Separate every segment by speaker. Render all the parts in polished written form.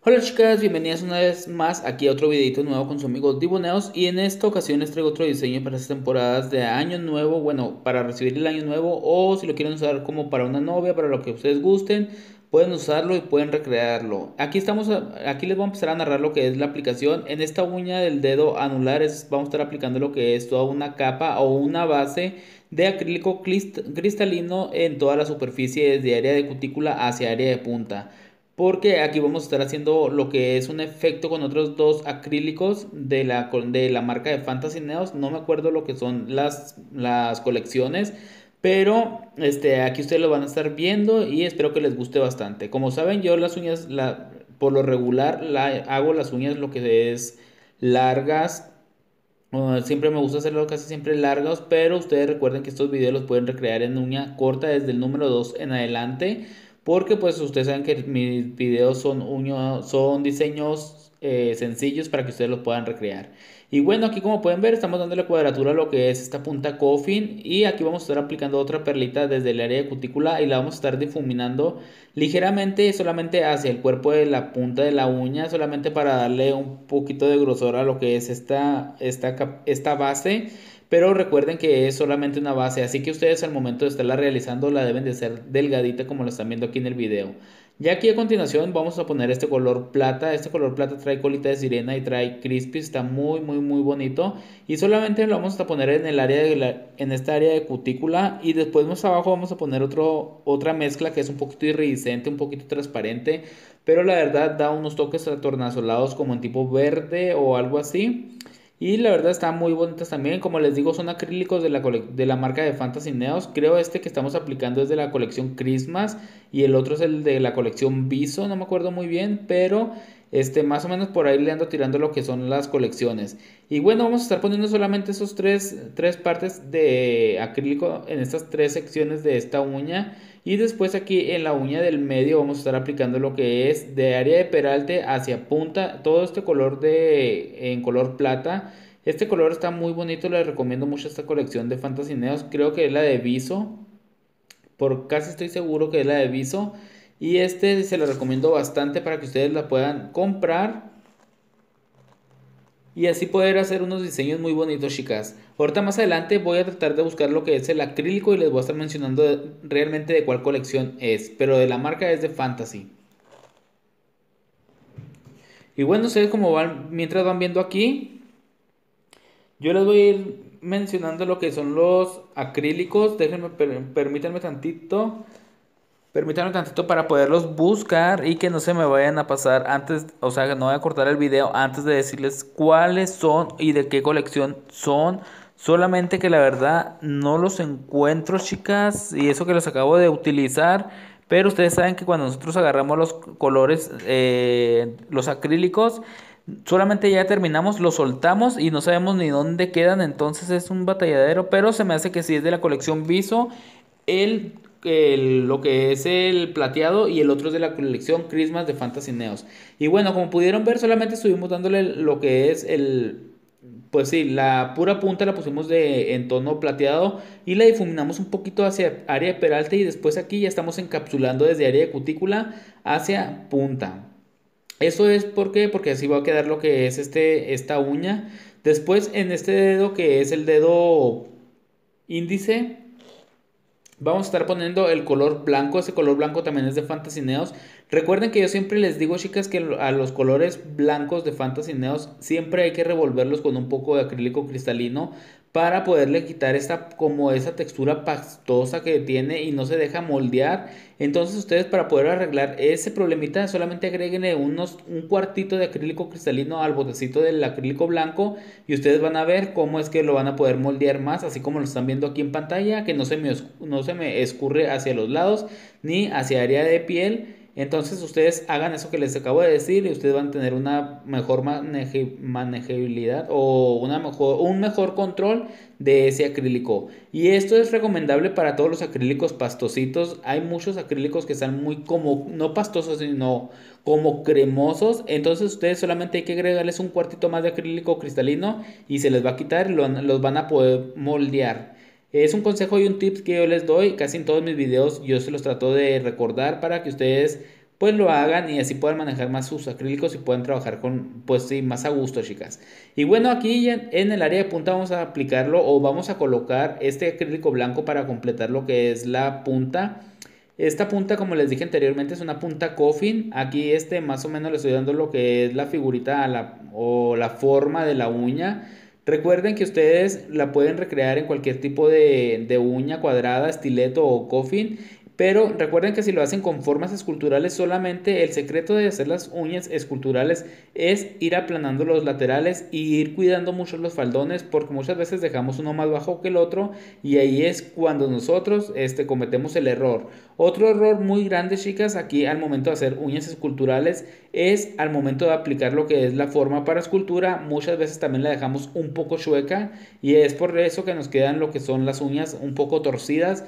Speaker 1: Hola chicas, bienvenidas una vez más aquí a otro videito nuevo con su amigo Diboneos y en esta ocasión les traigo otro diseño para estas temporadas de año nuevo, bueno, para recibir el año nuevo o si lo quieren usar como para una novia, para lo que ustedes gusten, pueden usarlo y pueden recrearlo. Aquí les voy a empezar a narrar lo que es la aplicación. En esta uña del dedo anular vamos a estar aplicando lo que es toda una capa o una base de acrílico cristalino en toda la superficie desde área de cutícula hacia área de punta. Porque aquí vamos a estar haciendo lo que es un efecto con otros dos acrílicos de la marca de Fantasy Neos. No me acuerdo lo que son las colecciones. Pero aquí ustedes lo van a estar viendo y espero que les guste bastante. Como saben, yo las uñas, por lo regular, hago las uñas lo que es largas. Siempre me gusta hacerlo casi siempre largos, pero ustedes recuerden que estos videos los pueden recrear en uña corta desde el número 2 en adelante, porque pues ustedes saben que mis videos son diseños sencillos para que ustedes los puedan recrear. Y bueno, aquí como pueden ver estamos dando la cuadratura a lo que es esta punta coffin y aquí vamos a estar aplicando otra perlita desde el área de cutícula y la vamos a estar difuminando ligeramente solamente hacia el cuerpo de la punta de la uña, solamente para darle un poquito de grosor a lo que es esta base. Pero recuerden que es solamente una base, así que ustedes al momento de estarla realizando la deben de ser delgadita como lo están viendo aquí en el video. Ya aquí a continuación vamos a poner este color plata. Este color plata trae colita de sirena y trae crispy. Está muy bonito. Y solamente lo vamos a poner en el área en esta área de cutícula. Y después más abajo vamos a poner otra mezcla que es un poquito iridiscente, un poquito transparente. Pero la verdad da unos toques atornasolados como en tipo verde o algo así. Y la verdad están muy bonitas también. Como les digo, son acrílicos de la marca de Fantasy Neos. Creo este que estamos aplicando es de la colección Christmas. Y el otro es el de la colección Viso. No me acuerdo muy bien. Pero más o menos por ahí le ando tirando lo que son las colecciones. Y bueno, vamos a estar poniendo solamente esos tres partes de acrílico en estas tres secciones de esta uña. Y después aquí en la uña del medio vamos a estar aplicando lo que es de área de peralte hacia punta. Todo este color en color plata. Este color está muy bonito. Les recomiendo mucho esta colección de Fantasy Neos. Creo que es la de Viso. Por casi estoy seguro que es la de Viso. Y se lo recomiendo bastante para que ustedes la puedan comprar y así poder hacer unos diseños muy bonitos, chicas. Ahorita más adelante voy a tratar de buscar lo que es el acrílico y les voy a estar mencionando realmente de cuál colección es, pero de la marca es de Fantasy. Y bueno, ustedes como van, mientras van viendo aquí, yo les voy a ir mencionando lo que son los acrílicos. Permítanme tantito. Permítanme tantito para poderlos buscar y que no se me vayan a pasar antes, o sea, que no voy a cortar el video antes de decirles cuáles son y de qué colección son. Solamente que la verdad no los encuentro, chicas, y eso que los acabo de utilizar. Pero ustedes saben que cuando nosotros agarramos los colores, los acrílicos, solamente ya terminamos, los soltamos y no sabemos ni dónde quedan. Entonces es un batalladero, pero se me hace que sí es de la colección Viso el, lo que es el plateado y el otro es de la colección Christmas de Fantasy Neos. Y bueno, como pudieron ver, solamente estuvimos dándole lo que es pues sí, la pura punta la pusimos en tono plateado y la difuminamos un poquito hacia área de peralte y después aquí ya estamos encapsulando desde área de cutícula hacia punta. Eso es porque así va a quedar lo que es esta uña. Después en este dedo que es el dedo índice. Vamos a estar poniendo el color blanco. Ese color blanco también es de Fantasy Neos. Recuerden que yo siempre les digo, chicas, que a los colores blancos de Fantasy Neos siempre hay que revolverlos con un poco de acrílico cristalino para poderle quitar esa textura pastosa que tiene y no se deja moldear. Entonces ustedes para poder arreglar ese problemita solamente agréguenle un cuartito de acrílico cristalino al botecito del acrílico blanco y ustedes van a ver cómo es que lo van a poder moldear más, así como lo están viendo aquí en pantalla, que no se me escurre hacia los lados ni hacia área de piel. Entonces ustedes hagan eso que les acabo de decir y ustedes van a tener una mejor manejabilidad o un mejor control de ese acrílico. Y esto es recomendable para todos los acrílicos pastositos. Hay muchos acrílicos que están muy como, no pastosos, sino como cremosos. Entonces ustedes solamente hay que agregarles un cuartito más de acrílico cristalino y se les va a quitar y los van a poder moldear. Es un consejo y un tip que yo les doy, casi en todos mis videos yo se los trato de recordar para que ustedes pues lo hagan y así puedan manejar más sus acrílicos y puedan trabajar con, pues sí, más a gusto, chicas. Y bueno, aquí en el área de punta vamos a aplicarlo o vamos a colocar este acrílico blanco para completar lo que es la punta. Esta punta, como les dije anteriormente, es una punta coffin. Aquí más o menos le estoy dando lo que es la figurita o la forma de la uña. Recuerden que ustedes la pueden recrear en cualquier tipo de uña cuadrada, estileto o coffin. Pero recuerden que si lo hacen con formas esculturales, solamente el secreto de hacer las uñas esculturales es ir aplanando los laterales y ir cuidando mucho los faldones, porque muchas veces dejamos uno más bajo que el otro y ahí es cuando nosotros cometemos el error. Otro error muy grande, chicas, aquí al momento de hacer uñas esculturales es al momento de aplicar lo que es la forma para escultura. Muchas veces también la dejamos un poco chueca y es por eso que nos quedan lo que son las uñas un poco torcidas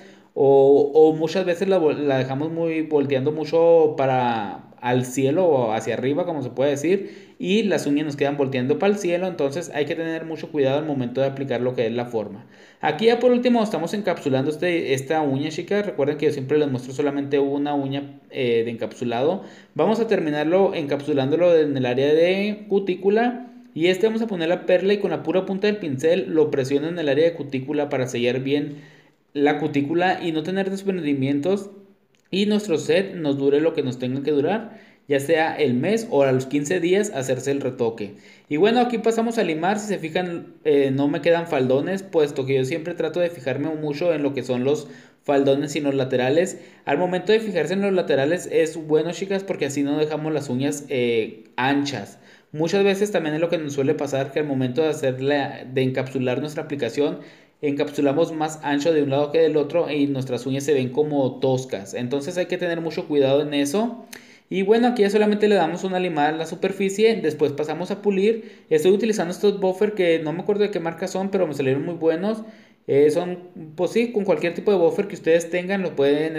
Speaker 1: o muchas veces la dejamos muy volteando mucho para al cielo o hacia arriba, como se puede decir, y las uñas nos quedan volteando para el cielo, entonces hay que tener mucho cuidado al momento de aplicar lo que es la forma. Aquí ya por último estamos encapsulando esta uña, chicas. Recuerden que yo siempre les muestro solamente una uña de encapsulado. Vamos a terminarlo encapsulándolo en el área de cutícula. Y vamos a poner la perla y con la pura punta del pincel lo presiono en el área de cutícula para sellar bien la cutícula y no tener desprendimientos y nuestro set nos dure lo que nos tenga que durar, ya sea el mes o a los 15 días hacerse el retoque. Y bueno, aquí pasamos a limar. Si se fijan, no me quedan faldones, puesto que yo siempre trato de fijarme mucho en lo que son los faldones y los laterales. Al momento de fijarse en los laterales es bueno, chicas, porque así no dejamos las uñas anchas. Muchas veces también es lo que nos suele pasar, que al momento de encapsular nuestra aplicación, encapsulamos más ancho de un lado que del otro y nuestras uñas se ven como toscas. Entonces hay que tener mucho cuidado en eso. Y bueno, aquí ya solamente le damos una limada a la superficie, después pasamos a pulir. Estoy utilizando estos buffer que no me acuerdo de qué marca son, pero me salieron muy buenos. Son, pues sí, con cualquier tipo de buffer que ustedes tengan, lo pueden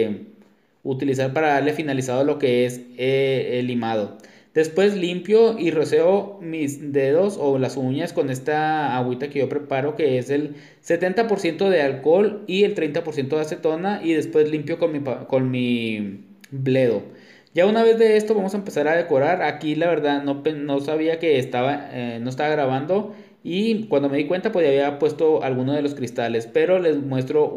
Speaker 1: utilizar para darle finalizado a lo que es el limado. Después limpio y roceo mis dedos o las uñas con esta agüita que yo preparo, que es el 70% de alcohol y el 30% de acetona, y después limpio con mi bledo. Ya una vez de esto vamos a empezar a decorar. Aquí la verdad no sabía que no estaba grabando y cuando me di cuenta pues ya había puesto alguno de los cristales, pero les muestro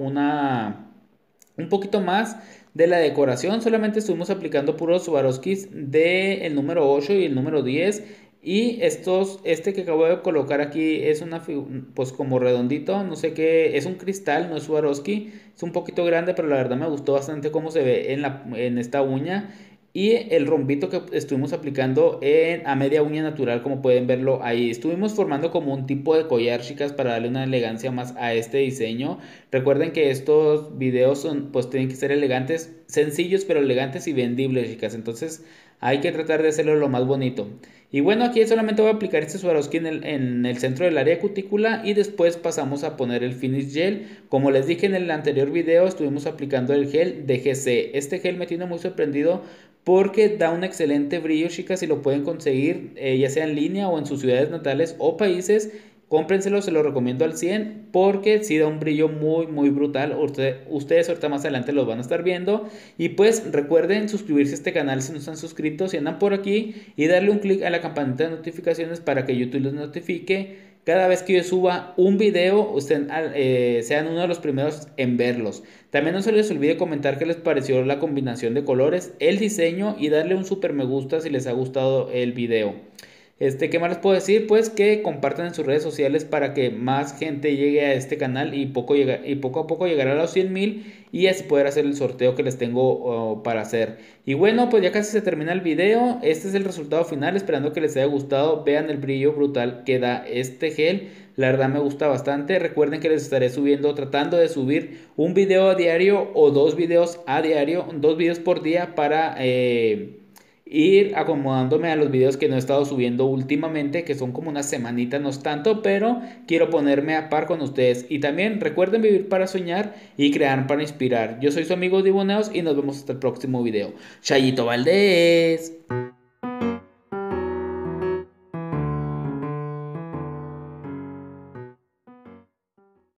Speaker 1: un poquito más de la decoración. Solamente estuvimos aplicando puros Swarovskis del número 8 y el número 10. Y este que acabo de colocar aquí es pues como redondito, no sé qué, es un cristal, no es Swarovski, es un poquito grande, pero la verdad me gustó bastante cómo se ve en esta uña. Y el rombito que estuvimos aplicando a media uña natural, como pueden verlo ahí. Estuvimos formando como un tipo de collar, chicas, para darle una elegancia más a este diseño. Recuerden que estos videos pues tienen que ser elegantes, sencillos pero elegantes y vendibles, chicas. Entonces hay que tratar de hacerlo lo más bonito. Y bueno, aquí solamente voy a aplicar este Swarovski en el centro del área cutícula y después pasamos a poner el finish gel. Como les dije en el anterior video, estuvimos aplicando el gel de GC. Este gel me tiene muy sorprendido porque da un excelente brillo, chicas. Si lo pueden conseguir ya sea en línea o en sus ciudades natales o países, cómprenselo, se lo recomiendo al 100 porque sí da un brillo muy muy brutal. Ustedes ahorita más adelante los van a estar viendo. Y pues recuerden suscribirse a este canal si no están suscritos, si andan por aquí, y darle un clic a la campanita de notificaciones para que YouTube les notifique cada vez que yo suba un video, sean uno de los primeros en verlos. También no se les olvide comentar qué les pareció la combinación de colores, el diseño, y darle un super me gusta si les ha gustado el video. ¿Qué más les puedo decir? Pues que compartan en sus redes sociales para que más gente llegue a este canal y poco a poco llegar a los 100,000 y así poder hacer el sorteo que les tengo para hacer. Y bueno, pues ya casi se termina el video. Este es el resultado final, esperando que les haya gustado. Vean el brillo brutal que da este gel. La verdad me gusta bastante. Recuerden que les estaré tratando de subir un video a diario o dos videos a diario, 2 videos por día para ir acomodándome a los videos que no he estado subiendo últimamente, que son como una semanita, no es tanto, pero quiero ponerme a par con ustedes. Y también recuerden vivir para soñar y crear para inspirar. Yo soy su amigo Diboneos y nos vemos hasta el próximo video. Chayito Valdés.